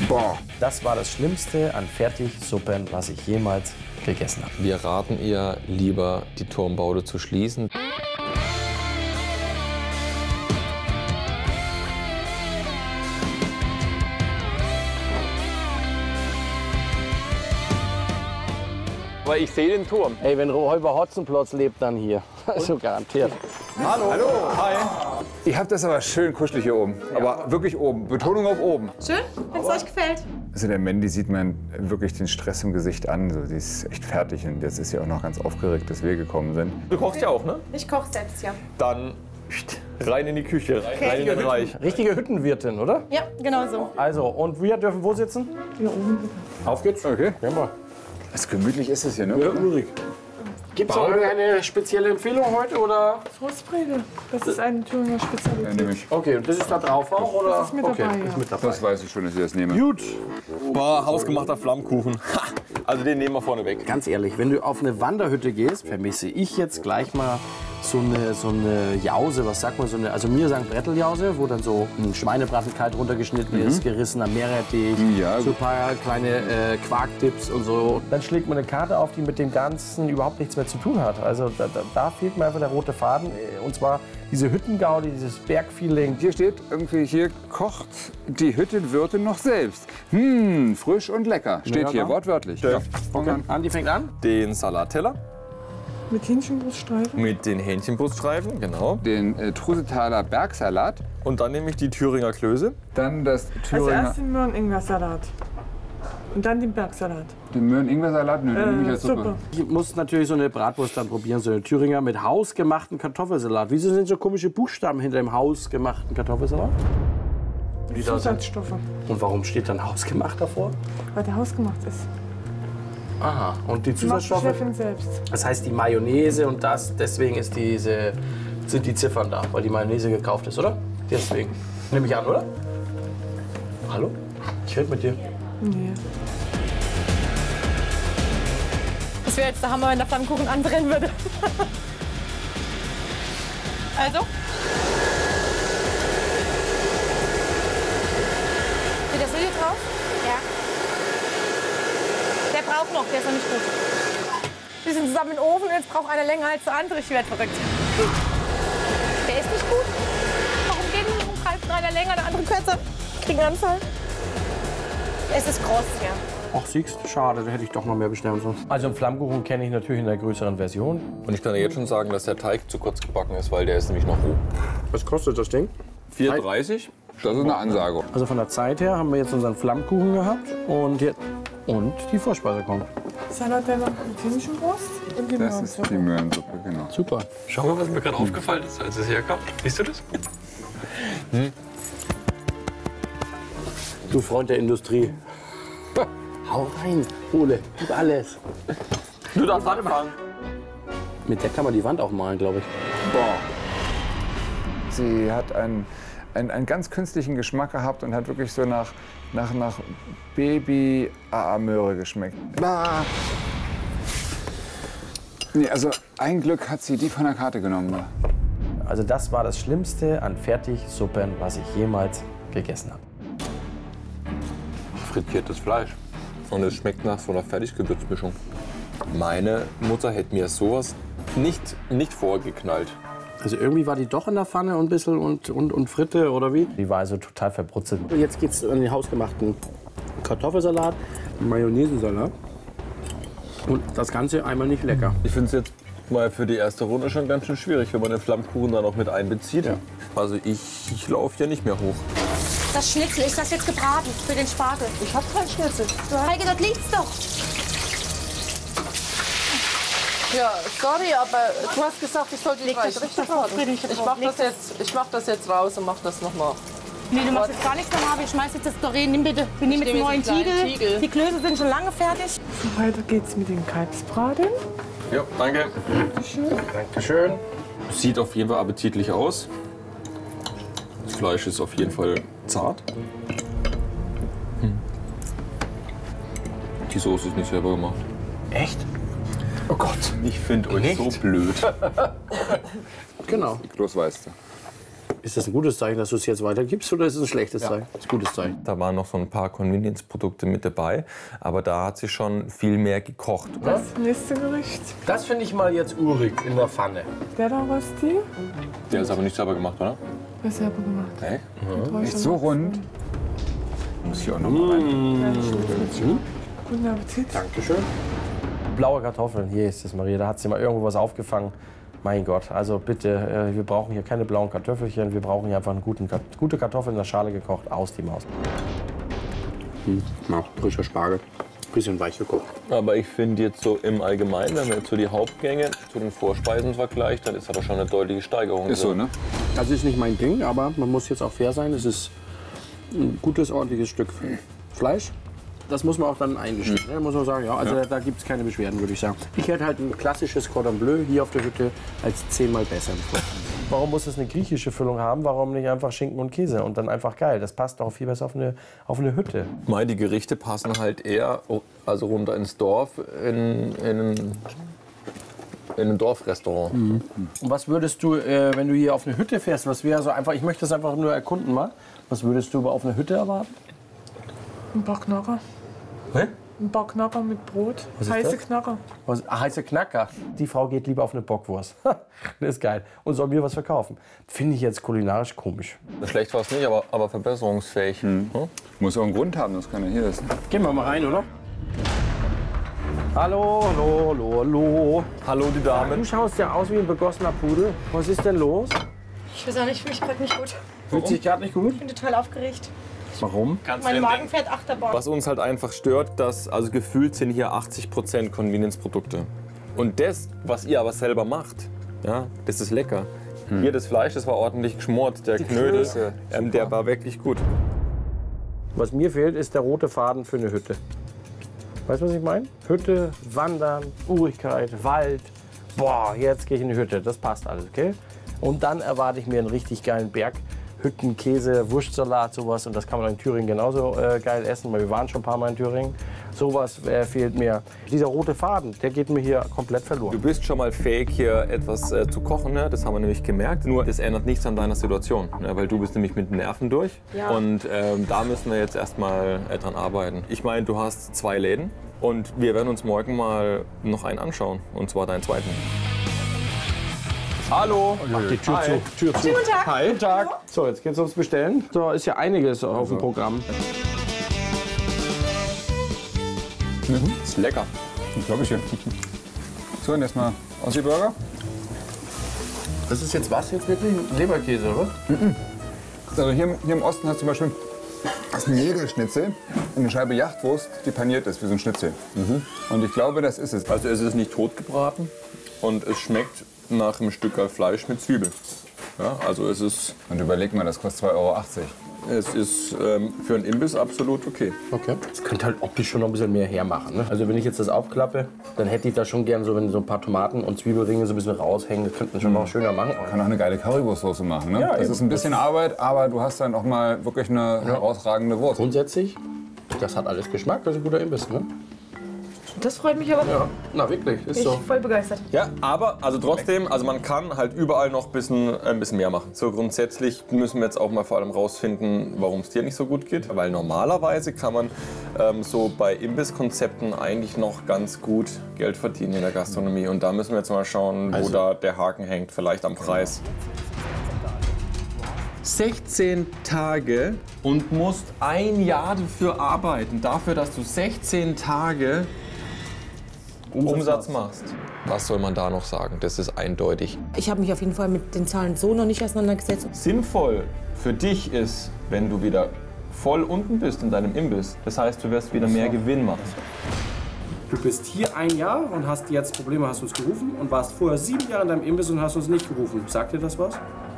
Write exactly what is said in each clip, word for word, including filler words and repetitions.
Boah. Das war das Schlimmste an Fertigsuppen, was ich jemals gegessen habe. Wir raten ihr, lieber die Turmbaude zu schließen. Aber ich sehe den Turm. Ey, wenn Räuber Hotzenplotz lebt, dann hier. Also garantiert. Hallo. Hallo. Hi. Ihr habt das aber schön kuschelig hier oben. Aber wirklich oben. Betonung auf oben. Schön, wenn es euch gefällt. Also der Mandy sieht man wirklich den Stress im Gesicht an. So, die ist echt fertig und jetzt ist sie auch noch ganz aufgeregt, dass wir gekommen sind. Du kochst ja auch, ne? Ich koche selbst, ja. Dann rein in die Küche, rein in den Reich. Richtige Hüttenwirtin, oder? Ja, genau so. Also, und wir dürfen wo sitzen? Hier oben. Auf geht's. Okay. Gehen wir. Das gemütlich ist es hier, ne? Ja, Ulrich. Gibt es auch irgendeine spezielle Empfehlung heute, oder? Frostbrede, das ist eine Thüringer Spezialität. Ja, nehme ich. Okay, und das ist da drauf auch, oder? Das ist mit okay, dabei, ja. ist mit dabei. Das weiß ich schon, dass ich das nehme. Gut. Boah, hausgemachter Flammkuchen. Ha! Also den nehmen wir vorne weg. Ganz ehrlich, wenn du auf eine Wanderhütte gehst, vermisse ich jetzt gleich mal so eine, so eine Jause, was sagt man, so eine, also mir sagen Bretteljause, wo dann so ein Schweinebraten kalt runtergeschnitten Mhm. ist, gerissener Meerrettich, Ja, so ein paar kleine äh, Quarkdips und so. Dann schlägt man eine Karte auf, die mit dem Ganzen überhaupt nichts mehr zu tun hat. Also da, da, da fehlt mir einfach der rote Faden, äh, und zwar diese Hüttengaudi, dieses Bergfeeling. Hier steht irgendwie, hier kocht die Hüttenwirtin noch selbst. Hm, frisch und lecker. Steht Ja, hier, ja. wortwörtlich. Ja. Okay. Andi fängt an. Den Salatteller Mit Hähnchenbruststreifen. mit den Hähnchenbruststreifen, genau. Den äh, Trusetaler Bergsalat. Und dann nehme ich die Thüringer Klöße. Dann das Als Thüringer, erstes den Möhren-Ingwer-Salat. Und dann den Bergsalat. den Möhren-Ingwer-Salat. Nö, den nehme ich Äh, als Suppe. Suppe. Ich muss natürlich so eine Bratwurst dann probieren, so eine Thüringer mit hausgemachten Kartoffelsalat. Wieso sind so komische Buchstaben hinter dem hausgemachten Kartoffelsalat? Die Zusatzstoffe. Und warum steht dann hausgemacht davor? Weil der hausgemacht ist. Aha, und die Macht die Zusatzstoffe? Chefin selbst. Das heißt die Mayonnaise und das, deswegen ist diese, sind die Ziffern da, weil die Mayonnaise gekauft ist, oder? Deswegen. Nehme ich an, oder? Hallo? Ich rede mit dir. Nee. Das wäre jetzt der Hammer, wenn der Flammkuchen anbrennen würde. Also? Petersilie drauf? Ja. Der braucht noch, der ist noch nicht gut. Wir sind zusammen im Ofen, jetzt braucht einer länger als der andere. Ich werde verrückt. Der ist nicht gut. Warum geht denn um halb einer länger, der andere kürzer? Ich krieg einen Anfall. Es ist kross, ja. Ach, siehst du, schade, da hätte ich doch noch mehr bestellen sollen. Also einen Flammkuchen kenne ich natürlich in der größeren Version. Und ich kann ja jetzt schon sagen, dass der Teig zu kurz gebacken ist, weil der ist nämlich noch roh. Was kostet das Ding? vier dreißig. Das ist eine Ansage. Also von der Zeit her haben wir jetzt unseren Flammkuchen gehabt und, jetzt, und die Vorspeise kommt. Salatteller mit Hähnchenbrust und die Das ist die Möhrensuppe. Möhrensuppe, genau. Super. Schau mal, was mir gerade aufgefallen ist, als es herkam. Siehst du das? Du Freund der Industrie. Hau rein, Ole, gib alles. Du darfst anfangen. Mit der kann man die Wand auch malen, glaube ich. Boah. Sie hat einen, einen, einen ganz künstlichen Geschmack gehabt und hat wirklich so nach, nach, nach Baby-A-Möhre geschmeckt. Ah. Nee, also ein Glück hat sie die von der Karte genommen. Also das war das Schlimmste an Fertigsuppen, was ich jemals gegessen habe. Frittiertes Fleisch. Und es schmeckt nach so einer Fertiggewürzmischung. Meine Mutter hätte mir sowas nicht, nicht vorgeknallt. Also irgendwie war die doch in der Pfanne und ein bisschen und, und, und Fritte oder wie? Die war also total verbrutzelt. Jetzt geht's an den hausgemachten Kartoffelsalat, Mayonnaise-Salat und das Ganze einmal nicht lecker. Ich finde es jetzt mal für die erste Runde schon ganz schön schwierig, wenn man den Flammkuchen dann auch mit einbezieht. Ja. Also ich, ich laufe ja nicht mehr hoch. Das Schnitzel, ist das jetzt gebraten für den Spargel? Ich hab keinen Schnitzel. Heike, dort liegt's doch. Ja, sorry, aber du hast gesagt, ich sollte Leg gleich das richtig drauf, braten. Friedrich, Ich drauf. mach Leg das jetzt, ich mach das jetzt raus und mach das noch mal. Nee, du machst jetzt gar nichts mehr, Harvey. Ich schmeiß jetzt das Doreen. Nimm bitte. Wir nehmen jetzt einen nehme neuen jetzt einen kleinen Tiegel. Tiegel. Die Klöße sind schon lange fertig. So, weiter geht's mit dem Kalbsbraten. Ja, danke. Dankeschön. Sieht auf jeden Fall appetitlich aus. Das Fleisch ist auf jeden Fall zart. Hm. Die Soße ist nicht selber gemacht. Echt? Oh Gott, ich finde euch Nicht? so blöd. Genau. Los weißt du. Ist das ein gutes Zeichen, dass du es jetzt weitergibst, oder ist es ein schlechtes Ja. Zeichen? Das ist ein gutes Zeichen. Da waren noch so ein paar Convenience-Produkte mit dabei, aber da hat sie schon viel mehr gekocht. Das nächste Gericht. Das finde ich mal jetzt urig in der Pfanne. Der da Rösti. Der ist aber nicht selber gemacht, oder? Der ist selber gemacht. Hey? Echt so rund. Muss ich auch noch mal rein. Guten Appetit. Dankeschön. Blaue Kartoffeln, hier ist es, Maria. Da hat sie mal irgendwo was aufgefangen. Mein Gott, also bitte, äh, wir brauchen hier keine blauen Kartoffelchen. Wir brauchen hier einfach eine guten, gute Kartoffel in der Schale gekocht, aus die Maus. Hm, ja, frischer Spargel. Bisschen weich gekocht. Aber ich finde jetzt so im Allgemeinen, wenn man jetzt so die Hauptgänge zu den Vorspeisen vergleicht, dann ist aber schon eine deutliche Steigerung. Ist so, ne? Das ist nicht mein Ding, aber man muss jetzt auch fair sein. Es ist ein gutes, ordentliches Stück Fleisch. Das muss man auch dann eingestehen. Da muss man sagen, ja, also Ja. da, da gibt es keine Beschwerden, würde ich sagen. Ich hätte halt ein klassisches Cordon Bleu hier auf der Hütte als zehnmal besser. Warum muss es eine griechische Füllung haben? Warum nicht einfach Schinken und Käse und dann einfach geil? Das passt doch viel besser auf eine, auf eine Hütte. Mei, die Gerichte passen halt eher also runter ins Dorf, in, in, ein, in ein Dorfrestaurant. Mhm. Und was würdest du, äh, wenn du hier auf eine Hütte fährst, was wäre so einfach, ich möchte das einfach nur erkunden mal, was würdest du aber auf eine Hütte erwarten? Ein paar Knacker. Hä? Ein paar Knacker mit Brot. Was ist Heiße das? Knacker. Was, ah, heiße Knacker. Die Frau geht lieber auf eine Bockwurst. Das ist geil. Und soll mir was verkaufen. Finde ich jetzt kulinarisch komisch. Schlecht war es nicht, aber, aber verbesserungsfähig. Hm? Muss auch einen Grund haben, das kann ja hier essen. Gehen wir mal rein, oder? Hallo, hallo, hallo, hallo. Hallo, die Du Damen. schaust ja aus wie ein begossener Pudel. Was ist denn los? Ich weiß auch nicht, ich fühle mich gerade nicht gut. Fühlt sich gerade nicht gut? Ich bin total aufgeregt. Warum? Mein Magen fährt Achterbahn. Was uns halt einfach stört, dass also gefühlt sind hier achtzig Prozent Convenience-Produkte. Und das, was ihr aber selber macht, ja, das ist lecker. Hier das Fleisch, das war ordentlich geschmort. Der Knödel, Klöße, ähm, der war wirklich gut. Was mir fehlt, ist der rote Faden für eine Hütte. Weißt du, was ich meine? Hütte, Wandern, Urigkeit, Wald. Boah, jetzt gehe ich in die Hütte. Das passt alles, okay? Und dann erwarte ich mir einen richtig geilen Berg. Hütten, Käse, Wurstsalat, sowas. Und das kann man in Thüringen genauso äh, geil essen, weil wir waren schon ein paar Mal in Thüringen. Sowas äh, fehlt mir. Dieser rote Faden, der geht mir hier komplett Du verloren. bist schon mal fähig, hier etwas äh, zu kochen, ne? Das haben wir nämlich gemerkt. Nur, das ändert nichts an deiner Situation, ne? Weil du bist nämlich mit den Nerven durch. Ja. Und ähm, da müssen wir jetzt erstmal äh, dran arbeiten. Ich meine, du hast zwei Läden und wir werden uns morgen mal noch einen anschauen. Und zwar deinen zweiten. Hallo! Mach die Tür Hi. zu. Tür zu. Guten Tag. Hi. Guten Tag. So, jetzt geht's ums Bestellen. So, ist ja einiges auf dem Programm. Ist lecker. Glaube ich hier. So, und jetzt mal Ossi-Burger. Das ist jetzt was jetzt wirklich? Leberkäse, oder? Also hier, hier im Osten hast du zum Beispiel das ist ein Nägelschnitzel und eine Scheibe Jachtwurst, die paniert ist wie so ein Schnitzel. Und ich glaube, das ist es. Also es ist nicht tot gebraten und es schmeckt nach einem Stück Fleisch mit Zwiebel. Ja, also es ist, Und überleg mal, das kostet zwei Euro achtzig. es ist ähm, für einen Imbiss absolut okay. Okay. Das könnte halt optisch schon noch ein bisschen mehr hermachen. Ne? Also wenn ich jetzt das aufklappe, dann hätte ich da schon gern so, wenn so ein paar Tomaten und Zwiebelringe so ein bisschen raushängen, das könnte man schon noch schöner machen. Kann auch eine geile Currywurstsoße machen. Ne? Ja, das eben. ist ein bisschen Arbeit, aber du hast dann auch mal wirklich eine herausragende Wurst. Grundsätzlich, das hat alles Geschmack, das ist ein guter Imbiss. Ne? Das freut mich aber. Ja, na wirklich, ist Ich so. bin voll begeistert. Ja, aber also trotzdem, also man kann halt überall noch ein bisschen, ein bisschen mehr machen. So grundsätzlich müssen wir jetzt auch mal vor allem rausfinden, warum es dir nicht so gut geht. Weil normalerweise kann man ähm, so bei Imbisskonzepten eigentlich noch ganz gut Geld verdienen in der Gastronomie. Und da müssen wir jetzt mal schauen, wo Also- da der Haken hängt, vielleicht am Preis. sechzehn Tage und musst ein Jahr dafür arbeiten, dafür, dass du sechzehn Tage Umsatz machst. Was soll man da noch sagen? Das ist eindeutig. Ich habe mich auf jeden Fall mit den Zahlen so noch nicht auseinandergesetzt. Sinnvoll für dich ist, wenn du wieder voll unten bist in deinem Imbiss. Das heißt, du wirst wieder mehr Gewinn machen. Du bist hier ein Jahr und hast jetzt Probleme, hast uns gerufen und warst vorher sieben Jahre in deinem Imbiss und hast uns nicht gerufen. Sagt dir das was?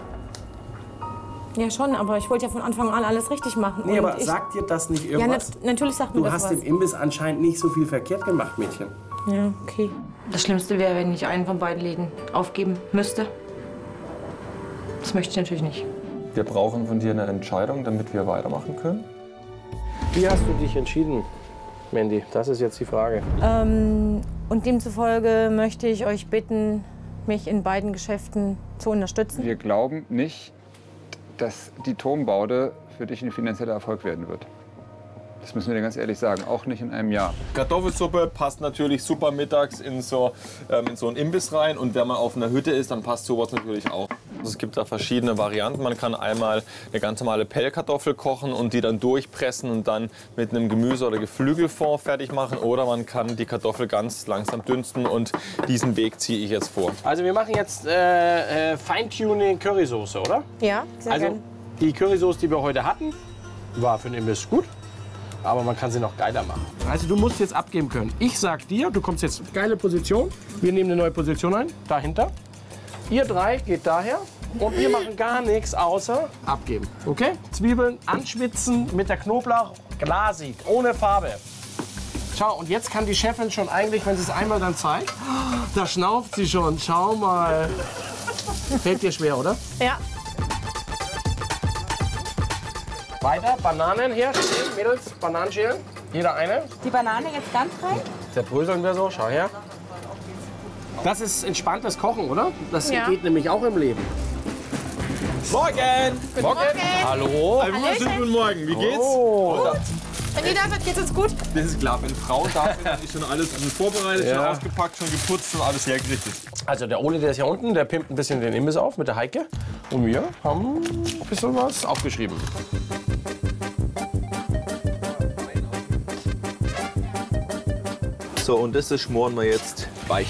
Ja, schon, aber ich wollte ja von Anfang an alles richtig machen. Nee, Und aber ich, sagt dir das nicht Ja, irgendwas? nat natürlich sagt mir Du das hast was. im Imbiss anscheinend nicht so viel verkehrt gemacht, Mädchen. Ja, okay. Das Schlimmste wäre, wenn ich einen von beiden Läden aufgeben müsste. Das möchte ich natürlich nicht. Wir brauchen von dir eine Entscheidung, damit wir weitermachen können. Wie hast du dich entschieden, Mandy? Das ist jetzt die Frage. Ähm, und demzufolge möchte ich euch bitten, mich in beiden Geschäften zu unterstützen. Wir glauben nicht, dass die Turmbaude für dich ein finanzieller Erfolg werden wird. Das müssen wir dir ganz ehrlich sagen, auch nicht in einem Jahr. Kartoffelsuppe passt natürlich super mittags in so, ähm, in so einen Imbiss rein. Und wenn man auf einer Hütte ist, dann passt sowas natürlich auch. Also es gibt da verschiedene Varianten. Man kann einmal eine ganz normale Pellkartoffel kochen und die dann durchpressen und dann mit einem Gemüse- oder Geflügelfond fertig machen. Oder man kann die Kartoffel ganz langsam dünsten und diesen Weg ziehe ich jetzt vor. Also wir machen jetzt äh, äh, Feintuning Currysoße, oder? Ja, sehr Also gerne. die Currysoße, die wir heute hatten, war für den Imbiss gut. Aber man kann sie noch geiler machen. Also du musst jetzt abgeben können. Ich sag dir, du kommst jetzt geile Position. Wir nehmen eine neue Position ein, dahinter. Ihr drei geht daher und wir machen gar nichts außer abgeben. Okay? Zwiebeln anschwitzen mit der Knoblauch glasig, ohne Farbe. Schau, und jetzt kann die Chefin schon eigentlich, wenn sie es einmal dann zeigt, da schnauft sie schon. Schau mal. Fällt dir schwer, oder? Ja. Weiter, Bananen her, schälen, Mädels, Bananen schälen. Jeder eine. Die Banane jetzt ganz rein? Zerbröseln wir so, schau her. Das ist entspanntes Kochen, oder? Das Ja. geht nämlich auch im Leben. Morgen! Morgen. Hallo? Einen wunderschönen guten Morgen. Wie geht's? Oh. Wenn ihr da seid, geht's uns gut. Das ist klar, wenn Frau da ist, dann ist schon alles vorbereitet, Ja. schon ausgepackt, schon geputzt und alles hergerichtet. Also der Ole, der ist hier unten, der pimpt ein bisschen den Imbiss auf mit der Heike. Und wir haben ein bisschen was aufgeschrieben. So, und das schmoren wir jetzt weich.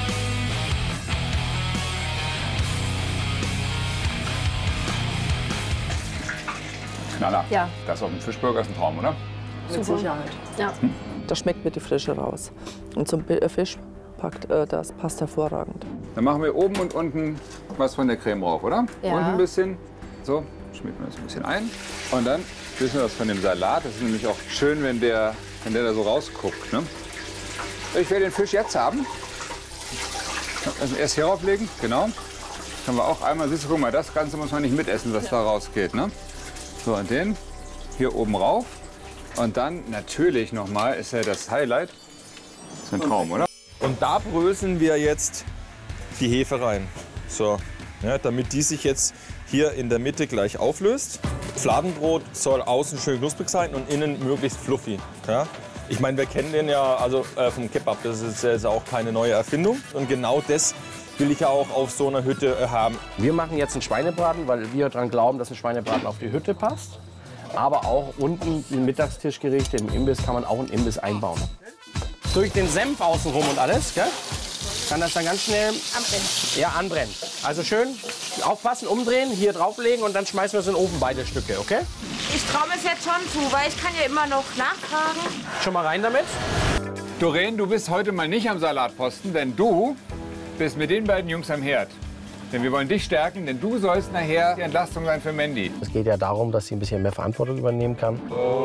Knaller. Ja. Das auf dem Fischburger ist ein Traum, oder? Mit Sicherheit. Ja. Das schmeckt mit die Frische raus. Und zum Bi- äh, Fisch packt äh, das passt hervorragend. Dann machen wir oben und unten was von der Creme drauf, oder? Ja. Unten ein bisschen. So, schmiert man das ein bisschen ein. Und dann wissen wir was von dem Salat. Das ist nämlich auch schön, wenn der, wenn der da so rausguckt. Ne? Ich will den Fisch jetzt haben. Also erst hier rauflegen, genau. Können wir auch einmal, siehst du, guck mal, das Ganze muss man nicht mitessen, was da rausgeht. Ne? So, und den hier oben rauf. Und dann natürlich nochmal, ist ja das Highlight. Das ist ein Traum, oder? Und da bröseln wir jetzt die Hefe rein. So, ja, damit die sich jetzt hier in der Mitte gleich auflöst. Fladenbrot soll außen schön knusprig sein und innen möglichst fluffy. Ja? Ich meine, wir kennen den ja also, äh, vom Kebab, das ist jetzt auch keine neue Erfindung. Und genau das will ich ja auch auf so einer Hütte äh, haben. Wir machen jetzt einen Schweinebraten, weil wir daran glauben, dass ein Schweinebraten auf die Hütte passt. Aber auch unten die Mittagstischgerichte im Imbiss kann man auch einen Imbiss einbauen. Durch den Senf außenrum und alles, gell? Kann das dann ganz schnell Anbrennen. ja, anbrennen. Also schön aufpassen, umdrehen, hier drauflegen und dann schmeißen wir es in den Ofen, beide Stücke, okay? Ich traue mir es jetzt schon zu, weil ich kann ja immer noch nachfragen. Schon mal rein damit. Doreen, du bist heute mal nicht am Salatposten, denn du bist mit den beiden Jungs am Herd. Denn wir wollen dich stärken, denn du sollst nachher die Entlastung sein für Mandy. Es geht ja darum, dass sie ein bisschen mehr Verantwortung übernehmen kann.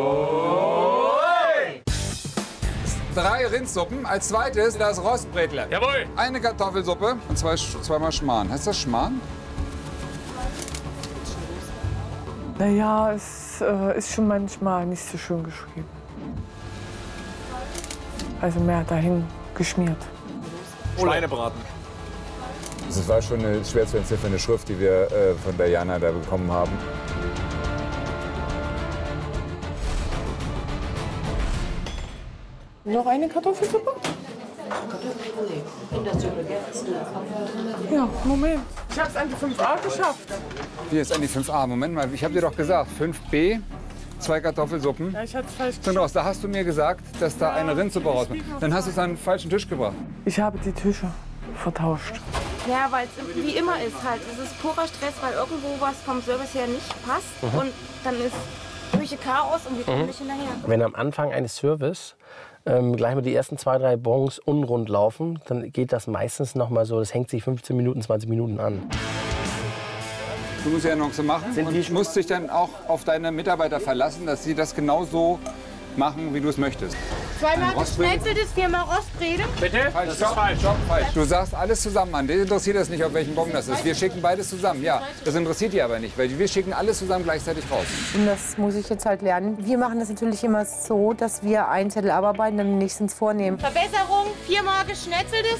Drei Rindsuppen, als zweites das Rostbrätler. Jawohl! Eine Kartoffelsuppe und zwei, zweimal Schmarrn. Heißt das Schmarrn? Naja, es äh, ist schon manchmal nicht so schön geschrieben. Also mehr dahin geschmiert. Schweinebraten. Das war schon eine schwer zu entziffernde Schrift, die wir äh, von Diana da bekommen haben. Noch eine Kartoffelsuppe? Ja, Moment. Ich habe es an die fünf a geschafft. Hier ist an die fünf a. Moment mal, ich habe dir doch gesagt, fünf b, zwei Kartoffelsuppen. Ja, ich hatte es falsch Sind raus. Da hast du mir gesagt, dass da eine Rindsuppe rauskommt. Dann hast du es an den falschen Tisch gebracht. Ich habe die Tische vertauscht. Ja, weil es wie immer ist halt. Es ist purer Stress, weil irgendwo was vom Service her nicht passt. Und dann ist Küche Chaos und wir kommen nicht hinterher. Wenn am Anfang eines Service ähm, gleich mal die ersten zwei, drei Bons unrund laufen, dann geht das meistens noch mal so, das hängt sich fünfzehn Minuten, zwanzig Minuten an. Du musst ja noch so machen Sind die und musst dich dann auch auf deine Mitarbeiter verlassen, dass sie das genau so machen, wie du es möchtest. Zweimal Rostbrädel. geschnetzeltes, viermal Rostbrädel. Bitte? Falsch, stopp, falsch, stopp, falsch. Du sagst alles zusammen an. Den interessiert es nicht, auf welchen Bon das ist. Wir schicken beides zusammen, ja. Das interessiert die aber nicht, weil wir schicken alles zusammen gleichzeitig raus. Und das muss ich jetzt halt lernen. Wir machen das natürlich immer so, dass wir einen Zettel abarbeiten, dann den nächsten vornehmen. Verbesserung, viermal geschnetzeltes,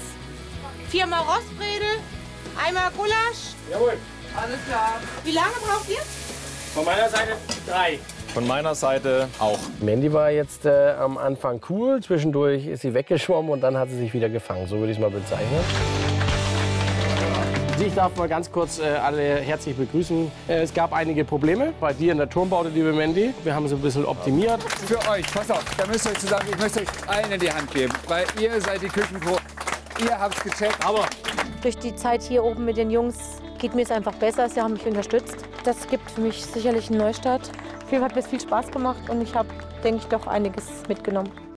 viermal Rostbrädel, einmal Gulasch. Jawohl. Wie lange braucht ihr? Von meiner Seite drei. Von meiner Seite auch. Mandy war jetzt äh, am Anfang cool, zwischendurch ist sie weggeschwommen und dann hat sie sich wieder gefangen. So würde ich es mal bezeichnen. Ich darf mal ganz kurz äh, alle herzlich begrüßen. Äh, es gab einige Probleme bei dir in der Turmbaute, liebe Mandy. Wir haben sie ein bisschen optimiert. Für euch, pass auf, da müsst ihr euch zusammen, ich möchte euch allen in die Hand geben, weil ihr seid die Küchenpro. Ihr habt's gecheckt. Aber durch die Zeit hier oben mit den Jungs geht mir es einfach besser. Sie haben mich unterstützt. Das gibt für mich sicherlich einen Neustart. Auf jeden Fall hat mir viel Spaß gemacht und ich habe, denke ich, doch einiges mitgenommen.